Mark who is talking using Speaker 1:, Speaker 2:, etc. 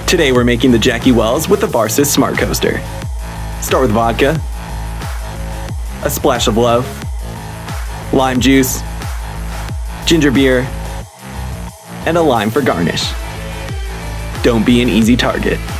Speaker 1: Today we're making the Jackie Wells with the Varsys Smart Coaster. Start with vodka, a splash of love, lime juice, ginger beer, and a lime for garnish. Don't be an easy target.